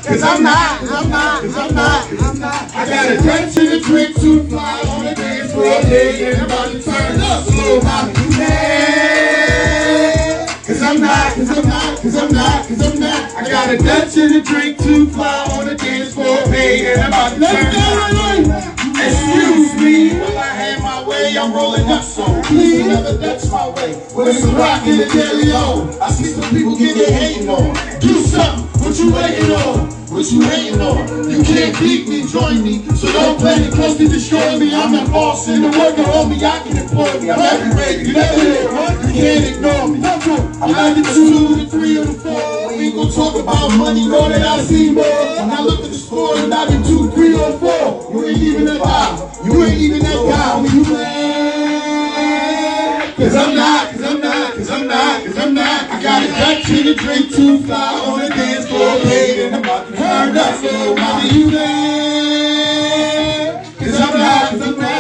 Cause I'm not. I got a Dutch and a drink, 2 fly on the dance floor, and I'm about to turn up. Slow mama, you mad? Cause I'm not. I got a Dutch and a drink, 2 fly on the dance floor, and I'm about to turn up. Excuse me, if I had my way, I'm rolling up, so please never Dutch my way. With some rock in the daily on, I see some people get their hating on. Do something, what you waiting on? What you hating on? You can't beat me, join me, so don't play it close to destroy me. I'm not boss in the worker, homie, I can employ me. I'm everywhere, you never there, you can't ignore me. I'm not the 2, the 3, or the 4. We ain't gon' talk about money, know that I see more. When I look at the score, and I've been 2, 3, or 4. You ain't even that high, you ain't even that guy. When you mad? Cause I'm not. I got a Dutch and a drink, 2 fly on the dance floor, and I'm about to turn up. So mama, you mad? Cause I'm not.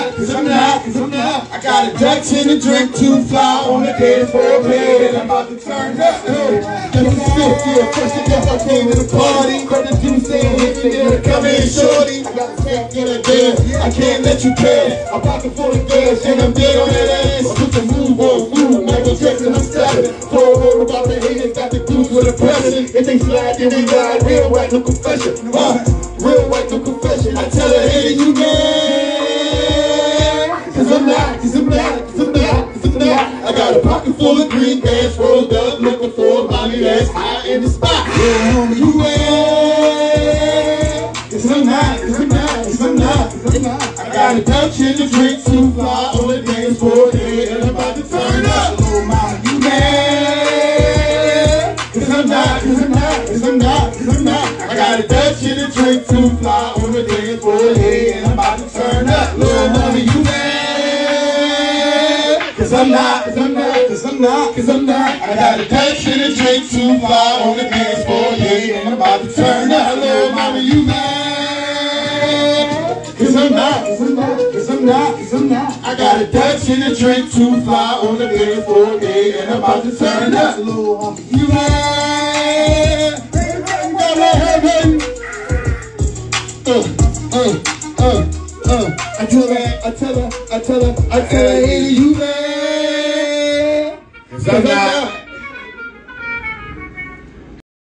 I got a Dutch and a drink, 2 fly on the dance floor, and I'm about to turn up. This is 50, first thing I came to the party. But the dude saying, hit me there, come in, shorty. I got a tank in a dance, I can't let you pass. I'm pocket full of gas, and I'm dead on that ass. Put the move on, Michael Jackson, I'm stepping. Forward about the haters, got the dudes with a pressure. If they slide, then we ride. Real white, no confession. Real white, no confession. I tell her, hey, you mad? Cause I'm not. I got a pocket full of green bags, rolled up, looking for a mommy that's high in the spot. Yeah, homie, you mad? Cause I'm not. I got a Dutch and a drink, 2 fly on the dance floor, and I'm about to turn up. Little mama, you mad? Cause I'm not. I got a Dutch and a drink, 2 fly on the dance floor, and I'm about to turn up. Little mama, you mad? Cause I'm not. I got a Dutch and a drink, 2 fly on the dance floor, and I'm about to turn up. Little mama, you mad? Cause I'm not. I got a Dutch and a drink, 2 fly on the dance floor, and I'm about to turn up. Little homie, you mad? I tell her, hey, you mad? Cause I'm not.